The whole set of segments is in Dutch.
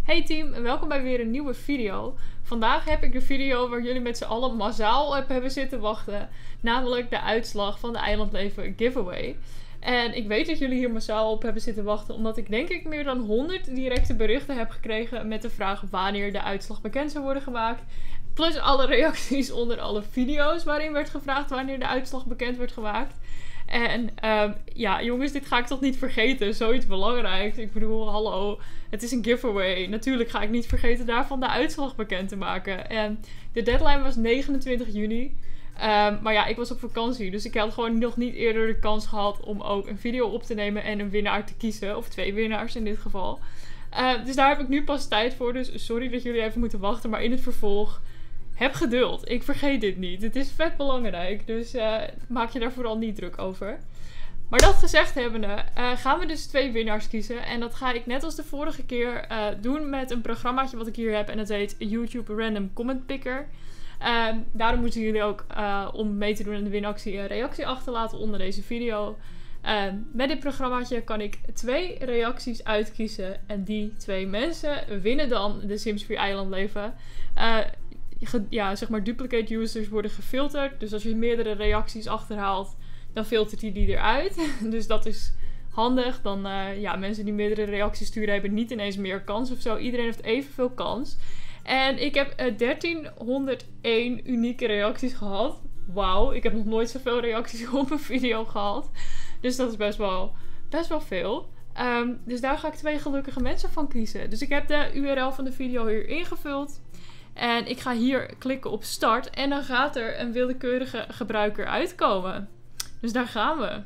Hey team, en welkom bij weer een nieuwe video. Vandaag heb ik de video waar jullie met z'n allen massaal op hebben zitten wachten. Namelijk de uitslag van de Eilandleven giveaway. En ik weet dat jullie hier massaal op hebben zitten wachten, omdat ik denk ik meer dan 100 directe berichten heb gekregen met de vraag wanneer de uitslag bekend zou worden gemaakt. Plus alle reacties onder alle video's waarin werd gevraagd wanneer de uitslag bekend werd gemaakt. En ja, jongens, dit ga ik toch niet vergeten. Zoiets belangrijks. Ik bedoel, hallo, het is een giveaway. Natuurlijk ga ik niet vergeten daarvan de uitslag bekend te maken. En de deadline was 29 juni. Maar ja, ik was op vakantie. Dus ik had gewoon nog niet eerder de kans gehad om ook een video op te nemen en een winnaar te kiezen. Of 2 winnaars in dit geval. Dus daar heb ik nu pas tijd voor. Dus sorry dat jullie even moeten wachten. Maar in het vervolg, heb geduld. Ik vergeet dit niet. Het is vet belangrijk. Dus maak je daar vooral niet druk over. Maar dat gezegd hebbende, gaan we dus 2 winnaars kiezen. En dat ga ik net als de vorige keer doen met een programmaatje wat ik hier heb. En dat heet YouTube Random Comment Picker. Daarom moeten jullie ook, om mee te doen aan de winactie, een reactie achterlaten onder deze video. Met dit programmaatje kan ik 2 reacties uitkiezen. En die 2 mensen winnen dan de Sims 4 Eilandleven. Ja, zeg maar duplicate users worden gefilterd. Dus als je meerdere reacties achterhaalt, dan filtert hij die eruit. Dus dat is handig. Dan, ja, mensen die meerdere reacties sturen hebben niet ineens meer kans of zo. Iedereen heeft evenveel kans. En ik heb 1301 unieke reacties gehad. Wauw, ik heb nog nooit zoveel reacties op een video gehad. Dus dat is best wel veel. Dus daar ga ik 2 gelukkige mensen van kiezen. Dus ik heb de URL van de video hier ingevuld. En ik ga hier klikken op start. En dan gaat er een willekeurige gebruiker uitkomen. Dus daar gaan we.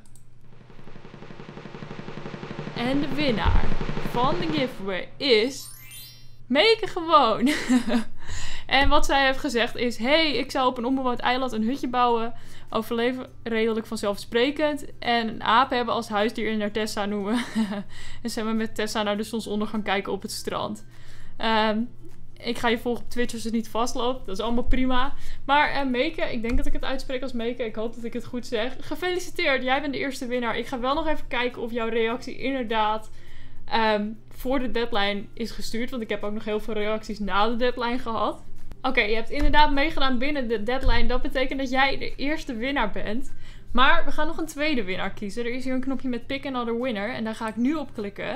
En de winnaar van de giveaway is Meike gewoon. En wat zij heeft gezegd is: hey, ik zou op een onbewoond eiland een hutje bouwen. Overleven redelijk vanzelfsprekend. En een aap hebben als huisdier en haar Tessa noemen. En zijn we met Tessa naar de zonsondergang kijken op het strand. Ik ga je volgen op Twitch als het niet vastloopt. Dat is allemaal prima. Maar Meike, ik denk dat ik het uitspreek als Meike. Ik hoop dat ik het goed zeg. Gefeliciteerd, jij bent de eerste winnaar. Ik ga wel nog even kijken of jouw reactie inderdaad voor de deadline is gestuurd. Want ik heb ook nog heel veel reacties na de deadline gehad. Oké, je hebt inderdaad meegedaan binnen de deadline. Dat betekent dat jij de eerste winnaar bent. Maar we gaan nog een tweede winnaar kiezen. Er is hier een knopje met pick another winner. En daar ga ik nu op klikken.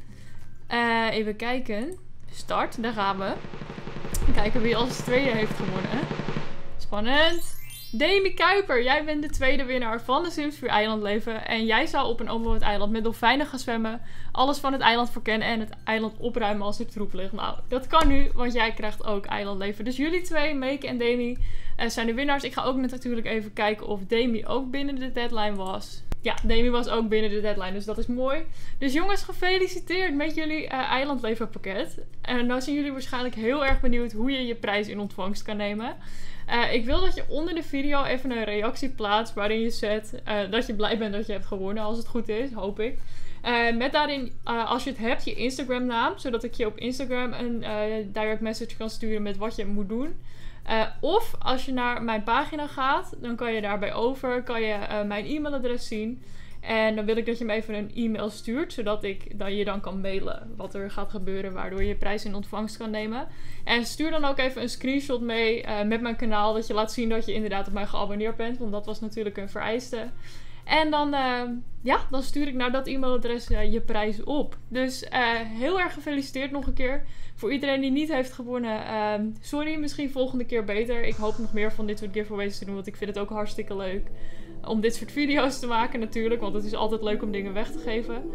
Even kijken. Start, daar gaan we. Kijken wie als tweede heeft gewonnen. Spannend. Demi Kuiper, jij bent de tweede winnaar van de Sims 4 Eilandleven. En jij zou op een onbewoond eiland met dolfijnen gaan zwemmen. Alles van het eiland verkennen en het eiland opruimen als er troep ligt. Nou, dat kan nu, want jij krijgt ook eilandleven. Dus jullie 2, Meike en Demi, zijn de winnaars. Ik ga ook natuurlijk even kijken of Demi ook binnen de deadline was. Ja, Demi was ook binnen de deadline, dus dat is mooi. Dus jongens, gefeliciteerd met jullie eilandlevenpakket. En nou zijn jullie waarschijnlijk heel erg benieuwd hoe je je prijs in ontvangst kan nemen. Ik wil dat je onder de video even een reactie plaatst waarin je zet dat je blij bent dat je hebt gewonnen, als het goed is, hoop ik. Met daarin, als je het hebt, je Instagram naam, zodat ik je op Instagram een direct message kan sturen met wat je moet doen. Of als je naar mijn pagina gaat, dan kan je daarbij over, kan je mijn e-mailadres zien. En dan wil ik dat je me even een e-mail stuurt, zodat ik je dan kan mailen wat er gaat gebeuren, waardoor je je prijs in ontvangst kan nemen. En stuur dan ook even een screenshot mee met mijn kanaal, dat je laat zien dat je inderdaad op mij geabonneerd bent, want dat was natuurlijk een vereiste. En dan, dan stuur ik naar dat e-mailadres je prijs op. Dus heel erg gefeliciteerd nog een keer. Voor iedereen die niet heeft gewonnen, sorry, misschien volgende keer beter. Ik hoop nog meer van dit soort giveaways te doen, want ik vind het ook hartstikke leuk om dit soort video's te maken natuurlijk. Want het is altijd leuk om dingen weg te geven.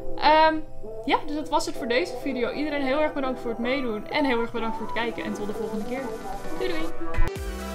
Ja, dus dat was het voor deze video. Iedereen heel erg bedankt voor het meedoen. En heel erg bedankt voor het kijken. En tot de volgende keer. Doei doei!